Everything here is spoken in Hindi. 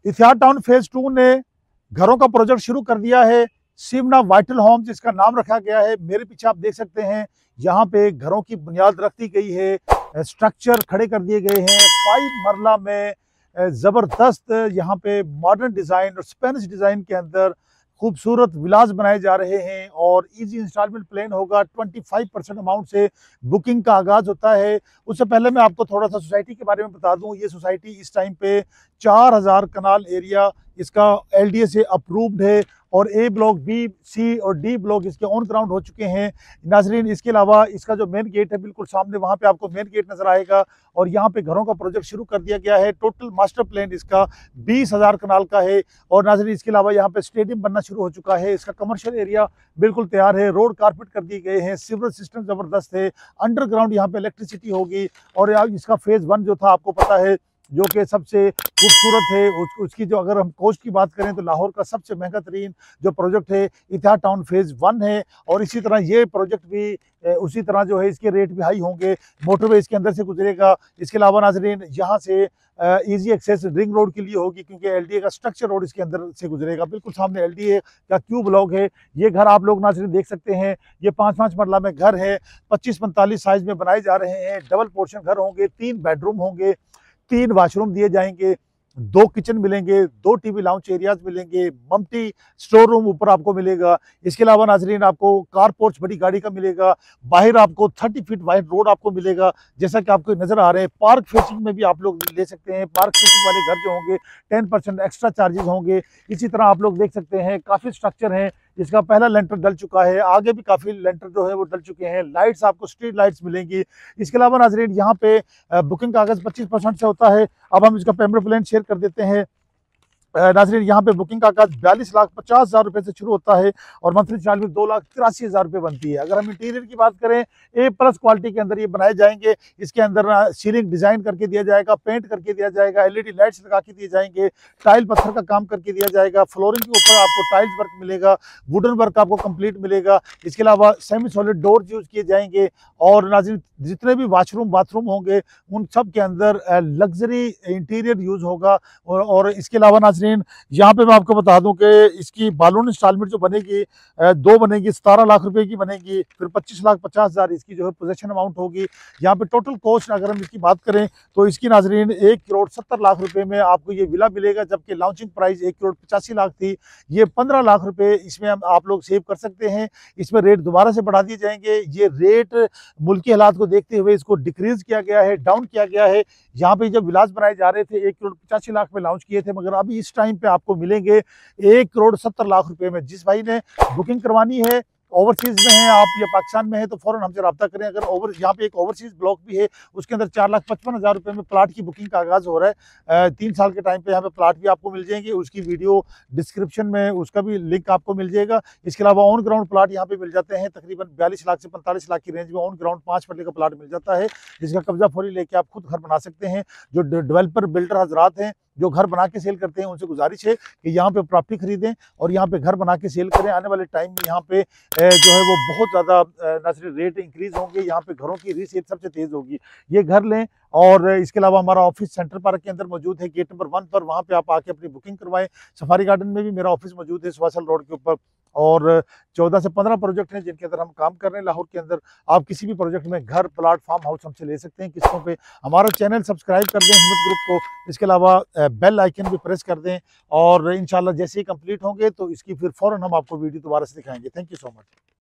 इतिहाद टाउन फेज 2 ने घरों का प्रोजेक्ट शुरू कर दिया है। सिवना वाइटल होम्स इसका नाम रखा गया है। मेरे पीछे आप देख सकते हैं, यहाँ पे घरों की बुनियाद रखी गई है, स्ट्रक्चर खड़े कर दिए गए हैं। 5 मरला में ज़बरदस्त यहाँ पे मॉडर्न डिज़ाइन और स्पेनिश डिज़ाइन के अंदर खूबसूरत विलास बनाए जा रहे हैं और इजी इंस्टॉलमेंट प्लान होगा। 25% अमाउंट से बुकिंग का आगाज़ होता है। उससे पहले मैं आपको थोड़ा सा सोसाइटी के बारे में बता दूं। ये सोसाइटी इस टाइम पे 4000 कनाल एरिया इसका एलडीए से अप्रूव्ड है और ए ब्लॉक, बी, सी और डी ब्लॉक इसके ऑन ग्राउंड हो चुके हैं नाजरीन। इसके अलावा इसका जो मेन गेट है बिल्कुल सामने, वहाँ पे आपको मेन गेट नजर आएगा और यहाँ पे घरों का प्रोजेक्ट शुरू कर दिया गया है। टोटल मास्टर प्लान इसका 20,000 कनाल का है और नाजरीन इसके अलावा यहाँ पे स्टेडियम बनना शुरू हो चुका है। इसका कमर्शियल एरिया बिल्कुल तैयार है, रोड कारपेट कर दिए गए हैं, सीवरेज सिस्टम जबरदस्त है, अंडरग्राउंड यहाँ पे इलेक्ट्रिसिटी होगी और इसका फेज 1 जो था आपको पता है जो कि सबसे खूबसूरत है। उसकी जो अगर हम कॉस्ट की बात करें तो लाहौर का सबसे महंगा तरीन जो प्रोजेक्ट है इतिहाद टाउन फेज 1 है और इसी तरह ये प्रोजेक्ट भी उसी तरह जो है इसके रेट भी हाई होंगे। मोटरवे इसके अंदर से गुजरेगा। इसके अलावा नाजरीन यहाँ से इजी एक्सेस रिंग रोड के लिए होगी क्योंकि एलडीए का स्ट्रक्चर रोड इसके अंदर से गुजरेगा। बिल्कुल सामने एलडीए का क्यू ब्लॉक है। ये घर आप लोग नाजरीन देख सकते हैं, ये 5-5 मरला में घर है, 25-45 साइज में बनाए जा रहे हैं। डबल पोर्शन घर होंगे, 3 बेडरूम होंगे, 3 वाशरूम दिए जाएंगे, 2 किचन मिलेंगे, 2 टीवी लाउंज एरियाज मिलेंगे, मल्टी स्टोर रूम ऊपर आपको मिलेगा। इसके अलावा नाजरीन आपको कार पोर्च बड़ी गाड़ी का मिलेगा। बाहर आपको 30 फीट वाइड रोड आपको मिलेगा जैसा कि आपको नजर आ रहे हैं। पार्क फेसिंग में भी आप लोग ले सकते हैं। पार्क फेसिंग वाले घर जो होंगे 10% एक्स्ट्रा चार्जेस होंगे। इसी तरह आप लोग देख सकते हैं काफी स्ट्रक्चर है। इसका पहला लेंटर डल चुका है, आगे भी काफी लेंटर जो है वो डल चुके हैं। लाइट्स आपको स्ट्रीट लाइट्स मिलेंगी। इसके अलावा नाजरीन यहाँ पे बुकिंग कागज 25% से होता है। अब हम इसका पेमेंट प्लान शेयर कर देते हैं। नाजरीन यहाँ पे बुकिंग का कागज 42,50,000 रुपए से शुरू होता है और मंथली चार्ज में 2,83,000 रुपए बनती है। अगर हम इंटीरियर की बात करें, A+ क्वालिटी के अंदर ये बनाए जाएंगे। इसके अंदर सीलिंग डिजाइन करके दिया जाएगा, पेंट करके दिया जाएगा, एलईडी लाइट्स लगा के दिए जाएंगे, टाइल पत्थर का काम करके दिया जाएगा, फ्लोरिंग के ऊपर आपको टाइल्स वर्क मिलेगा, वुडन वर्क आपको कंप्लीट मिलेगा। इसके अलावा सेमी सॉलिड डोर यूज किए जाएंगे और नाजरीन जितने भी वॉशरूम बाथरूम होंगे उन सब के अंदर लग्जरी इंटीरियर यूज होगा। और इसके अलावा नाजरीन यहाँ पे मैं आपको बता दूं कि इसकी बालून इंस्टॉलमेंट जो बनेगी 2 बनेगी, 17 लाख रुपए की बनेगी, फिर 25,50,000 इसकी जो है पोजेशन अमाउंट होगी। यहाँ पे टोटल कॉस्ट अगर हम इसकी बात करें तो इसकी नाजरीन 1,70,00,000 रुपए में आपको ये विला मिलेगा, जबकि लॉन्चिंग प्राइस 1,85,00,000 थी। ये 15 लाख रुपए इसमें आप लोग सेव कर सकते हैं। इसमें रेट दोबारा से बढ़ा दिए जाएंगे। ये रेट मुल्की हालात को देखते हुए इसको डिक्रीज किया गया है, डाउन किया गया है। यहाँ पे जब विलास बनाए जा रहे थे 1,85,00,000 में लॉन्च किए थे, मगर अभी इस टाइम पे आपको मिलेंगे 1,70,00,000 रुपए में। जिस भाई ने बुकिंग करवानी है, ओवरसीज में है आप या पाकिस्तान में है, तो फौरन हमसे रब्ता करें। अगर यहाँ पे एक ओवरसीज ब्लॉक भी है, उसके अंदर 4,55,000 रुपए में प्लाट की बुकिंग का आगाज हो रहा है। 3 साल के टाइम पे यहाँ पे प्लाट भी आपको मिल जाएंगे। उसकी वीडियो डिस्क्रिप्शन में उसका भी लिंक आपको मिल जाएगा। इसके अलावा ऑन ग्राउंड प्लाट यहाँ पे मिल जाते हैं तकरीबन 42 लाख से 45 लाख की रेंज में ऑन ग्राउंड 5 मरले का प्लाट मिल जाता है, जिसका कब्जा फौरी लेके आप खुद घर बना सकते हैं। जो डेवलपर बिल्डर हजरात हैं जो घर बना के सेल करते हैं, उनसे गुजारिश है कि यहाँ पे प्रॉपर्टी खरीदें और यहाँ पे घर बना के सेल करें। आने वाले टाइम में यहाँ पे जो है वो बहुत ज़्यादा ना सिर्फ रेट इंक्रीज होंगे, यहाँ पे घरों की रीसेल सबसे तेज़ होगी। ये घर लें। और इसके अलावा हमारा ऑफिस सेंटर पार्क के अंदर मौजूद है, गेट नंबर 1 पर। वहाँ पे आप आके अपनी बुकिंग करवाएं। सफारी गार्डन में भी मेरा ऑफिस मौजूद है सुवासल रोड के ऊपर। और 14 से 15 प्रोजेक्ट हैं जिनके अंदर हम काम कर रहे हैं लाहौर के अंदर। आप किसी भी प्रोजेक्ट में घर, प्लाट, फार्म हाउस हमसे ले सकते हैं किस्तों पे। हमारा चैनल सब्सक्राइब कर दें हिम्मत ग्रुप को। इसके अलावा बेल आइकन भी प्रेस कर दें और इंशाल्लाह जैसे ही कंप्लीट होंगे तो इसकी फिर फौरन हम आपको वीडियो दोबारा से दिखाएंगे। Thank you so much.